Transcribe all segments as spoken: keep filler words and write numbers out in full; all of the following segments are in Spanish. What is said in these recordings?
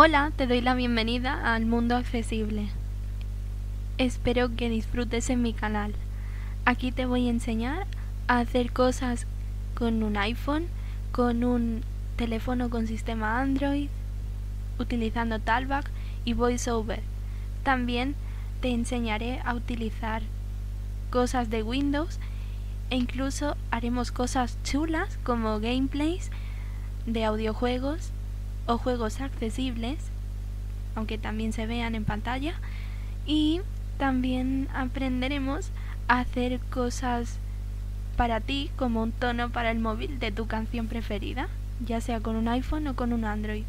Hola, te doy la bienvenida al mundo accesible. Espero que disfrutes en mi canal. Aquí te voy a enseñar a hacer cosas con un iPhone, con un teléfono con sistema Android, utilizando Talkback y VoiceOver. También te enseñaré a utilizar cosas de Windows e incluso haremos cosas chulas como gameplays de audiojuegos o juegos accesibles, aunque también se vean en pantalla, y también aprenderemos a hacer cosas para ti como un tono para el móvil de tu canción preferida, ya sea con un iPhone o con un Android.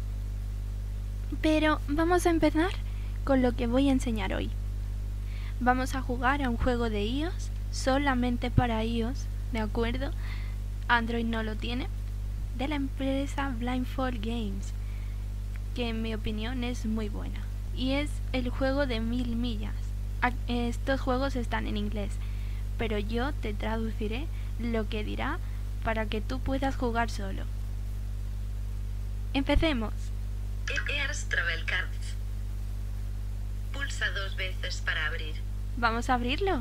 Pero vamos a empezar con lo que voy a enseñar hoy. Vamos a jugar a un juego de iOS, solamente para iOS, ¿de acuerdo? Android no lo tiene, de la empresa Blindfold Games, que en mi opinión es muy buena, y es el juego de mil millas. Estos juegos están en inglés, pero yo te traduciré lo que dirá para que tú puedas jugar solo. Empecemos. Ears Travel Cards. Pulsa dos veces para abrir. Vamos a abrirlo.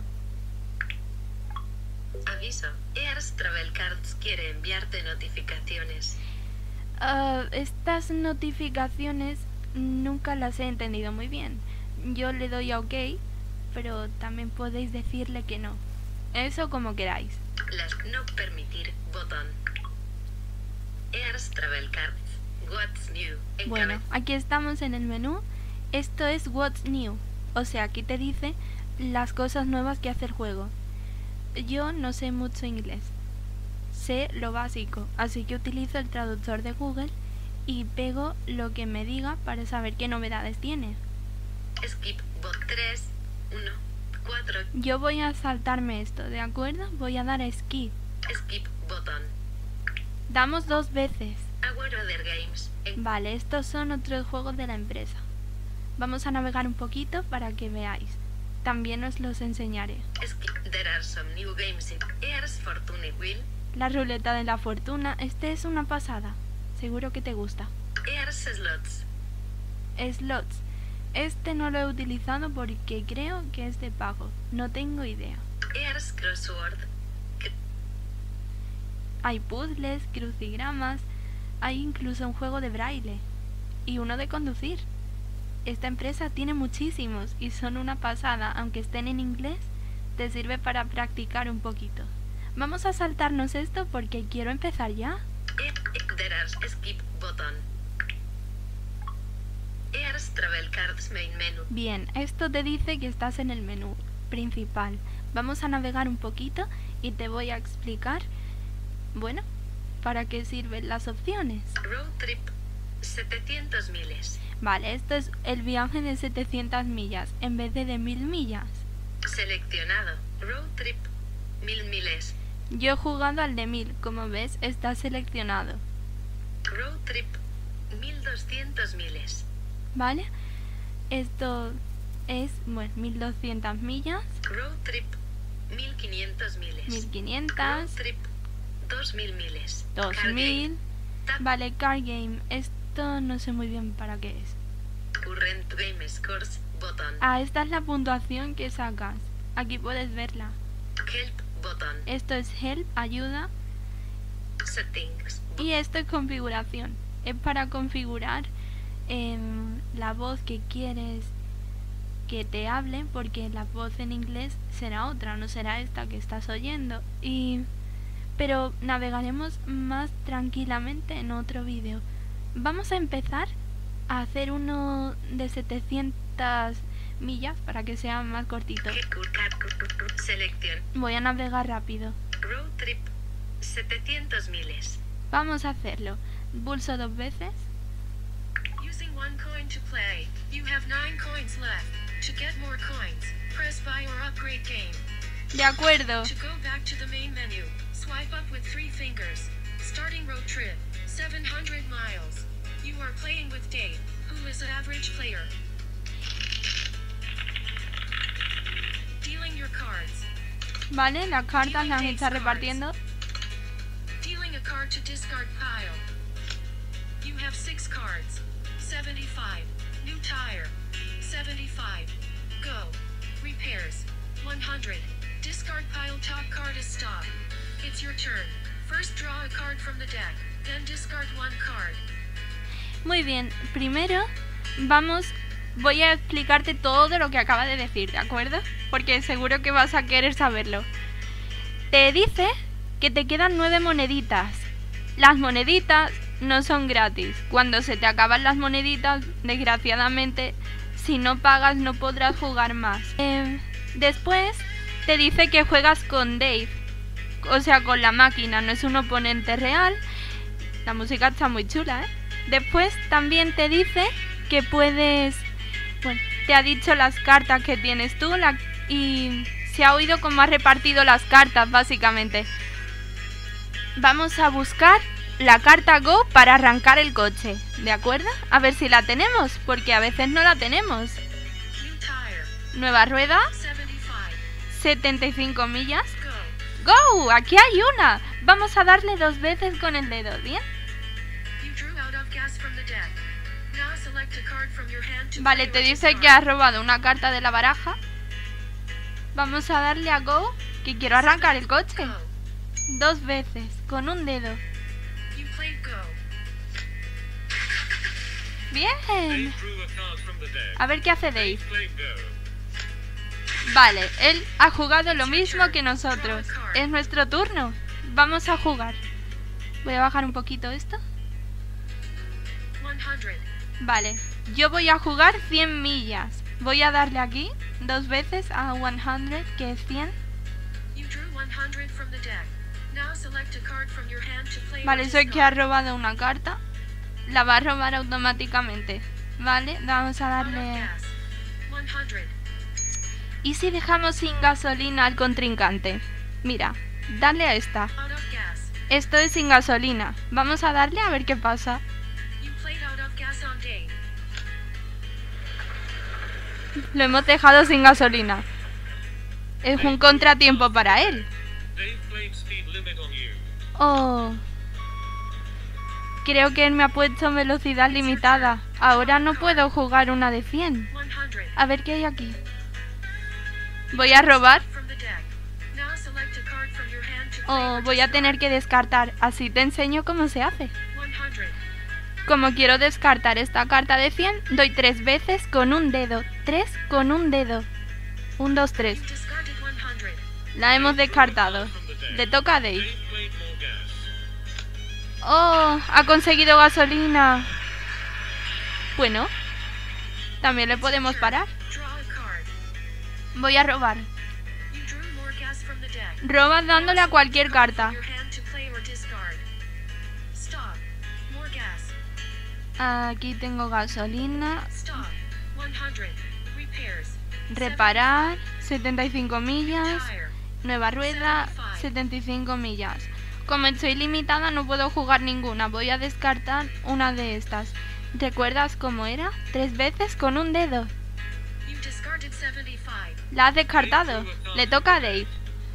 Aviso, Ears Travel Cards quiere enviarte notificaciones. Uh, estas notificaciones nunca las he entendido muy bien. Yo le doy a OK, pero también podéis decirle que no. Eso como queráis. Las no permitir botón. Ears Travel Cards. What's new? En Bueno, aquí estamos en el menú. Esto es What's new, o sea, aquí te dice las cosas nuevas que hace el juego. Yo no sé mucho inglés, sé lo básico, así que utilizo el traductor de Google y pego lo que me diga para saber qué novedades tiene. Skip bot tres, uno, cuatro. Yo voy a saltarme esto, ¿de acuerdo? Voy a dar a skip. Skip botón. Damos dos veces. Our Other Games. En Vale, estos son otros juegos de la empresa. Vamos a navegar un poquito para que veáis. También os los enseñaré. Skip. There are some new games in Ears Fortune Wheel. La ruleta de la fortuna, este es una pasada. Seguro que te gusta. Ears Slots. Slots. Este no lo he utilizado porque creo que es de pago. No tengo idea. Ears Crossword. Hay puzzles, crucigramas, hay incluso un juego de braille y uno de conducir. Esta empresa tiene muchísimos y son una pasada, aunque estén en inglés, te sirve para practicar un poquito. Vamos a saltarnos esto porque quiero empezar ya. There are skip button. Ears Travel Cards Main Menu. Bien, esto te dice que estás en el menú principal. Vamos a navegar un poquito y te voy a explicar, bueno, para qué sirven las opciones. Road Trip. setecientos miles. Vale, esto es el viaje de setecientas millas en vez de de mil millas. Seleccionado. Road Trip. Mil miles. Yo he jugado al de mil, como ves, está seleccionado. Road Trip. Mil doscientos miles. ¿Vale? Esto es, bueno, mil doscientas millas, Road Trip. Mil quinientos miles. mil Road quinientas, Trip. Dos mil miles. dos Car mil. Tap. Vale, Car Game, esto no sé muy bien para qué es. Current Game Scores. Botón. Ah, esta es la puntuación que sacas. Aquí puedes verla. Help. Botón. Esto es Help, ayuda, Settings. y esto es configuración. Es para configurar eh, la voz que quieres que te hable, porque la voz en inglés será otra, no será esta que estás oyendo. Y pero navegaremos más tranquilamente en otro vídeo. Vamos a empezar a hacer uno de setecientas millas para que sea más cortito. Selección. Voy a navegar rápido. Road Trip. setecientos miles. Vamos a hacerlo. Pulso dos veces. Using one coin to play. You have nine coins left. To get more coins, press buy or upgrade game. De acuerdo. To go back to the main menu, swipe up with three fingers. Starting road trip, seven hundred miles. You are playing with Dave, who is an average player. Dealing your cards. Vale, las cartas las está repartiendo. Dealing a card to discard pile. You have six cards. seventy-five. New tire. seventy-five. Go. Repairs. one hundred. Discard pile top card is stop. It's your turn. First draw a card from the deck, then discard one card. Muy bien, primero vamos, voy a explicarte todo lo que acaba de decir, ¿de acuerdo? Porque seguro que vas a querer saberlo. Te dice que te quedan nueve moneditas. Las moneditas no son gratis. Cuando se te acaban las moneditas, desgraciadamente, si no pagas no podrás jugar más. Eh, después te dice que juegas con Dave, o sea, con la máquina, no es un oponente real. La música está muy chula, ¿eh? Después también te dice que puedes... Bueno, te ha dicho las cartas que tienes tú la, y se ha oído cómo has repartido las cartas, básicamente. Vamos a buscar la carta Go para arrancar el coche, ¿de acuerdo? A ver si la tenemos, porque a veces no la tenemos. Nueva rueda, setenta y cinco millas. ¡Go! ¡Aquí hay una! Vamos a darle dos veces con el dedo, ¿bien? Vale, te dice que has robado una carta de la baraja. Vamos a darle a Go, que quiero arrancar el coche. Dos veces, con un dedo. ¡Bien! A ver qué hace Dave. Vale, él ha jugado lo mismo que nosotros. Es nuestro turno. Vamos a jugar. Voy a bajar un poquito esto. Vale, yo voy a jugar cien millas. Voy a darle aquí dos veces a cien, que es cien. Vale, soy que ha robado una carta. La va a robar automáticamente. Vale, vamos a darle... ¿Y si dejamos sin gasolina al contrincante? Mira, dale a esta. Esto es sin gasolina. Vamos a darle a ver qué pasa. Lo hemos dejado sin gasolina. Es un contratiempo para él. Oh. Creo que él me ha puesto velocidad limitada. Ahora no puedo jugar una de cien. A ver qué hay aquí. Voy a robar. Oh, voy a tener que descartar. Así te enseño cómo se hace. Como quiero descartar esta carta de cien, doy tres veces con un dedo. Tres con un dedo. Un, dos, tres. La hemos descartado. Le toca a Dave. Oh, ha conseguido gasolina. Bueno, también le podemos parar. Voy a robar. Robas dándole a cualquier carta. Aquí tengo gasolina. Reparar, setenta y cinco millas. Nueva rueda, setenta y cinco millas. Como estoy limitada no puedo jugar ninguna. Voy a descartar una de estas. ¿Recuerdas cómo era? Tres veces con un dedo. La has descartado. Le toca a Dave.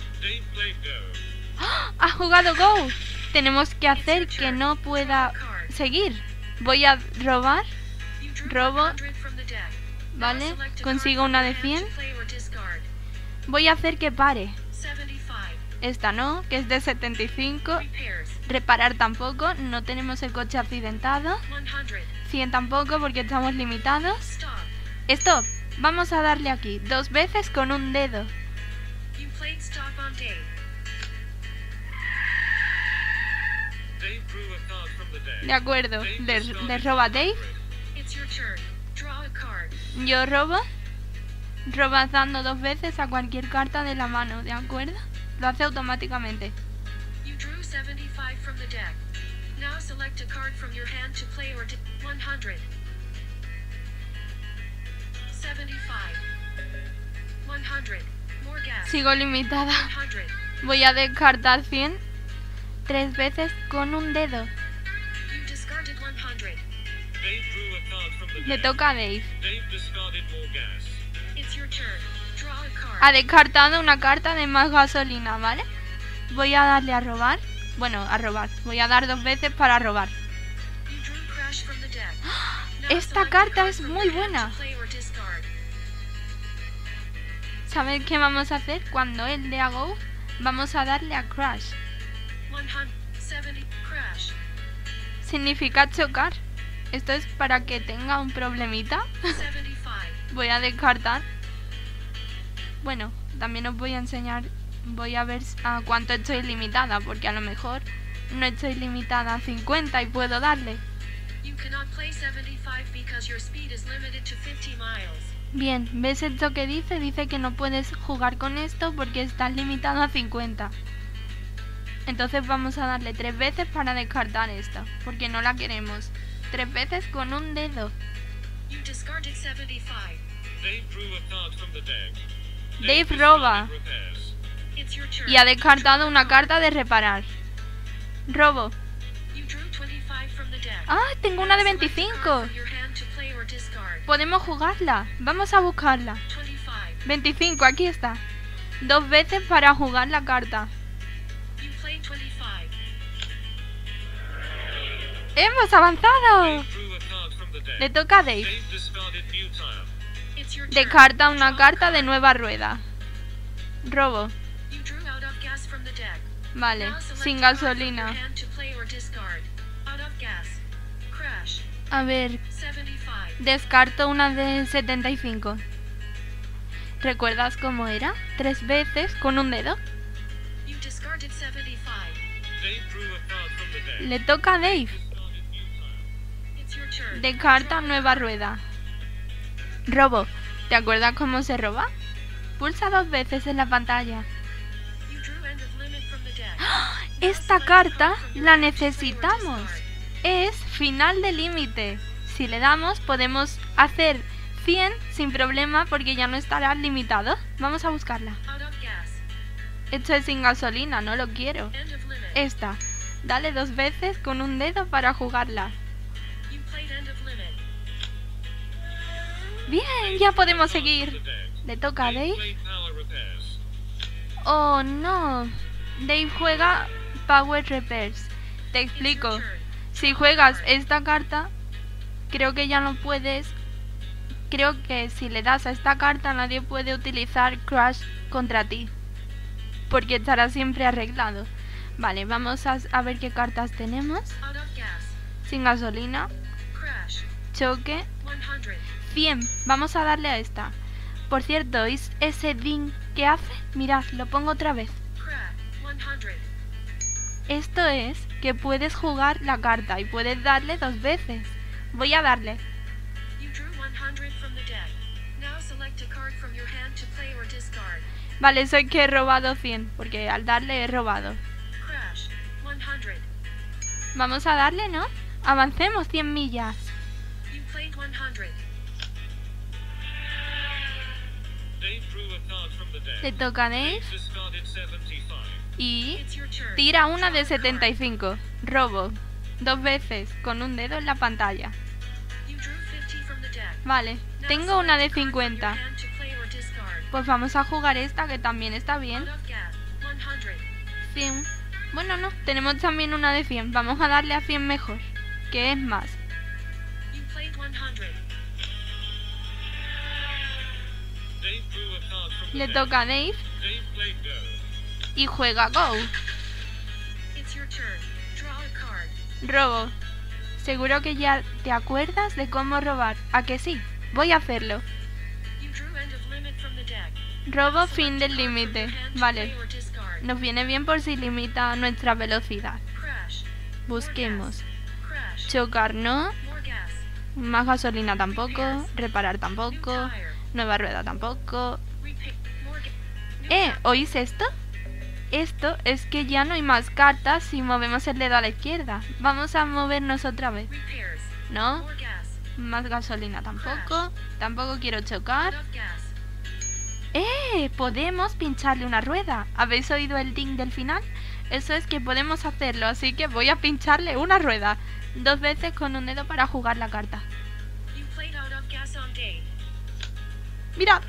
¡Oh! ¡Ha jugado Go! Tenemos que hacer que no pueda seguir. Voy a robar. Robo. Vale. Consigo una de cien. Voy a hacer que pare. Esta no, que es de setenta y cinco. Reparar tampoco. No tenemos el coche accidentado. cien tampoco porque estamos limitados. Stop. Vamos a darle aquí dos veces con un dedo. De acuerdo. Le, le roba a Dave. Yo robo. Robas dando dos veces a cualquier carta de la mano, ¿de acuerdo? Lo hace automáticamente. Sigo limitada. Voy a descartar cien tres veces con un dedo. Le toca a Dave. Ha descartado una carta de más gasolina, ¿vale? Voy a darle a robar. Bueno, a robar. Voy a dar dos veces para robar. Esta carta es muy buena. ¿Sabes qué vamos a hacer? Cuando él dé a go, vamos a darle a crash. Significa chocar. Esto es para que tenga un problemita. Voy a descartar. Bueno, también os voy a enseñar. Voy a ver a cuánto estoy limitada, porque a lo mejor no estoy limitada a cincuenta y puedo darle. Bien, ¿ves esto que dice? Dice que no puedes jugar con esto porque estás limitado a cincuenta. Entonces vamos a darle tres veces para descartar esta, porque no la queremos. Tres veces con un dedo. Dave roba. Y ha descartado una carta de reparar. Robo. Ah, tengo una de veinticinco. Podemos jugarla. Vamos a buscarla. veinticinco, aquí está. Dos veces para jugar la carta. ¡Hemos avanzado! Le toca a Dave. Descarta una carta de nueva rueda. Robo. Vale, sin gasolina. A ver, descarto una de setenta y cinco. ¿Recuerdas cómo era? Tres veces con un dedo. Le toca a Dave. Descarta nueva rueda. Robo. ¿Te acuerdas cómo se roba? Pulsa dos veces en la pantalla. ¡Ah! Esta carta la necesitamos. Es final de límite. Si le damos podemos hacer cien sin problema porque ya no estará limitado. Vamos a buscarla. Esto es sin gasolina, no lo quiero. Esta. Dale dos veces con un dedo para jugarla. Bien, ya podemos seguir. Le toca a Dave. Oh, no. Dave juega Power Repairs. Te explico. Si juegas esta carta, creo que ya no puedes. Creo que si le das a esta carta, nadie puede utilizar Crash contra ti. Porque estará siempre arreglado. Vale, vamos a, a ver qué cartas tenemos. Sin gasolina. Choque. cien. Vamos a darle a esta. Por cierto, ¿es ese ding que hace? Mirad, lo pongo otra vez. Esto es que puedes jugar la carta y puedes darle dos veces. Voy a darle. Vale, eso es que he robado cien, porque al darle he robado. Vamos a darle, ¿no? Avancemos cien millas. Le toca a Dave. Y tira una de setenta y cinco. Robo. Dos veces con un dedo en la pantalla. Vale, tengo una de cincuenta. Pues vamos a jugar esta que también está bien. cien. Bueno, no, tenemos también una de cien. Vamos a darle a cien mejor, que es más. Le toca a Dave. Y juega Go. Robo. Seguro que ya te acuerdas de cómo robar. ¿A que sí? Voy a hacerlo. Robo fin del límite. Vale. Nos viene bien por si limita nuestra velocidad. Busquemos. Chocar no. Más gasolina tampoco. Reparar tampoco. Nueva rueda tampoco. Eh, ¿oís esto? Esto es que ya no hay más cartas si movemos el dedo a la izquierda. Vamos a movernos otra vez. ¿No? Más gasolina tampoco. Tampoco quiero chocar. ¡Eh! Podemos pincharle una rueda. ¿Habéis oído el ding del final? Eso es que podemos hacerlo, así que voy a pincharle una rueda. Dos veces con un dedo para jugar la carta. ¡Mira!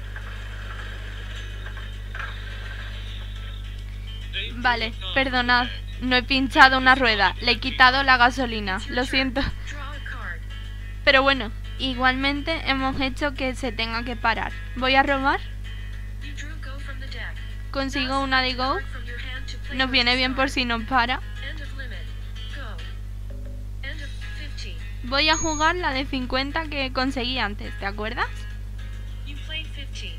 Vale, perdonad. No he pinchado una rueda. Le he quitado la gasolina. Lo siento. Pero bueno, Igualmente hemos hecho que se tenga que parar. Voy a robar. You drew go from the deck. Consigo una de go. Card from your hand to play Nos or viene bien por discard. si nos para. End of limit. Go. End of fifteen. Voy a jugar la de cincuenta que conseguí antes, ¿te acuerdas? You played fifteen.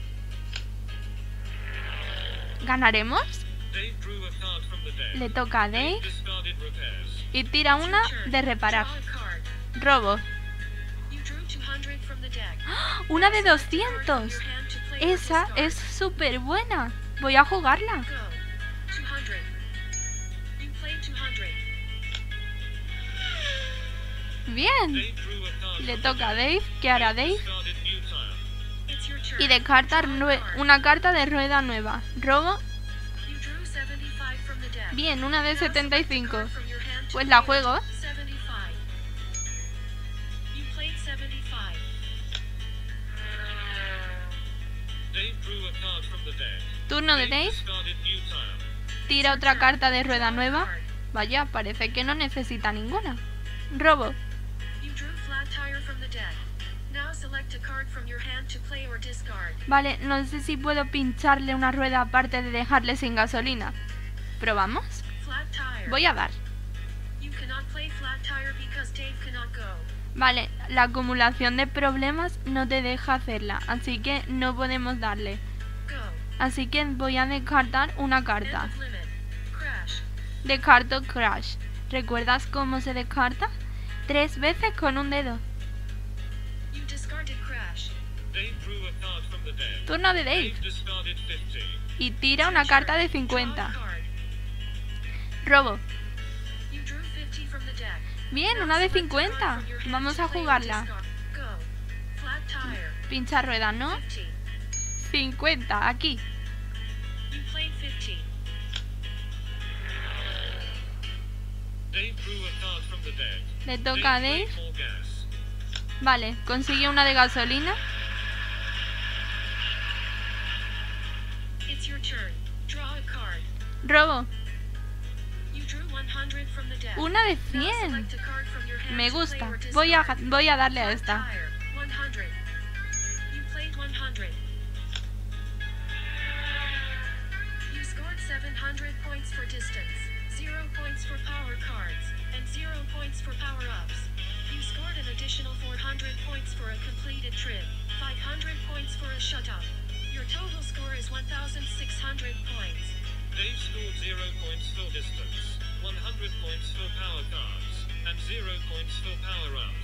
¿Ganaremos? Dave drew a card from the deck. Le toca a Dave Discarded repairs. y tira It's una your turn. de reparar. Draw a card. Robo. You drew two hundred from the deck. Una de Select a card from doscientos. your hand to play or Esa discard. es súper buena. Voy a jugarla. Go. two hundred. You played two hundred. Bien. Dave drew a card Le from toca a the deck. Dave. ¿Qué hará Dave? Discarded new tile. It's your turn. Y descarta Draw a nue- card. una carta de rueda nueva. Robo. You drew seventy-five from the deck. Bien, una de Now setenta y select a cinco. card from your hand to Pues la play or juego. seventy-five. You played seventy-five. Dave drew a card from the deck. Turno de Dave. Discarded new tile. Tira otra carta de rueda nueva. Vaya, parece que no necesita ninguna. Robo. You drew flat tire from the deck. Now select a card from your hand to play or discard. Vale, no sé si puedo pincharle una rueda aparte de dejarle sin gasolina. ¿Probamos? Flat tire. Voy a dar. You cannot play flat tire because Dave cannot go. Vale, la acumulación de problemas no te deja hacerla, así que no podemos darle. Go. Así que voy a descartar una End carta. of limit. Crash. Descarto Crash. ¿Recuerdas cómo se descarta? Tres veces con un dedo. You discarded Crash. Dave drew a card from the deck. Turno de Dave. Dave discarded fifty. Y tira una carta de cincuenta. Draw a card. Robo. You drew fifty from the deck. Bien, Now una de select a card cincuenta. from your hand Vamos to a play or jugarla. discard. Go. Flat tire. Pincha rueda, ¿no? fifty. cincuenta, aquí. You played fifty. Dave drew a card from the deck. Le toca a played Dave. more gas. Vale, consigue una de gasolina. It's your turn. Draw a card. Robo. You drew one hundred from the deck. Una de Now cien. select a card from your hand Me to play gusta. or Voy a, discard. voy a darle a Flat esta. tire. one hundred. You played one hundred. You scored seven hundred points for distance, zero points for power cards, and zero points for power-ups. You scored an additional four hundred points for a completed trip, five hundred points for a shut-up. Your total score is one thousand six hundred points. Dave scored zero points for distance, one hundred points for power cards, and zero points for power-ups.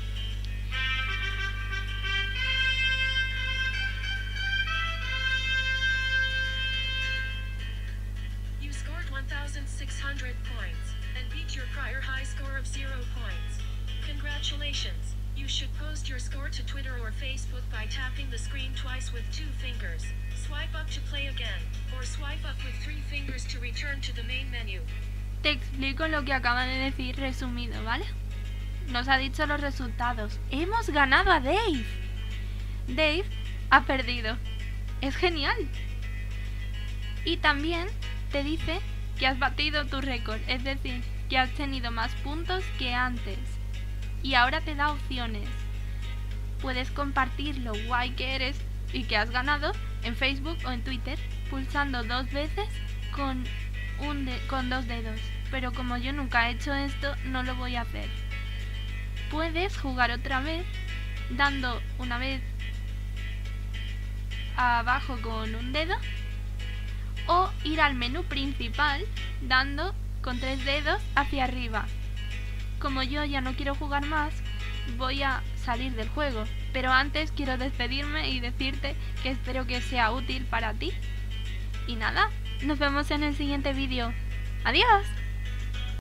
You scored one thousand six hundred points, and beat your prior high score of zero points. Congratulations! You should post your score to Twitter or Facebook by tapping the screen twice with two fingers. Swipe up to play again, or swipe up with three fingers to return to the main menu. Te explico lo que acaba de decir resumido, ¿vale? Nos ha dicho los resultados. ¡Hemos ganado a Dave! Dave ha perdido. Es genial. Y también te dice que has batido tu récord, es decir, que has tenido más puntos que antes. Y ahora te da opciones. Puedes compartir lo guay que eres y que has ganado en Facebook o en Twitter, pulsando dos veces con, un de- con dos dedos. Pero como yo nunca he hecho esto, no lo voy a hacer. Puedes jugar otra vez dando una vez abajo con un dedo o ir al menú principal dando con tres dedos hacia arriba. Como yo ya no quiero jugar más, voy a salir del juego, pero antes quiero despedirme y decirte que espero que sea útil para ti. Y nada, nos vemos en el siguiente vídeo. ¡Adiós!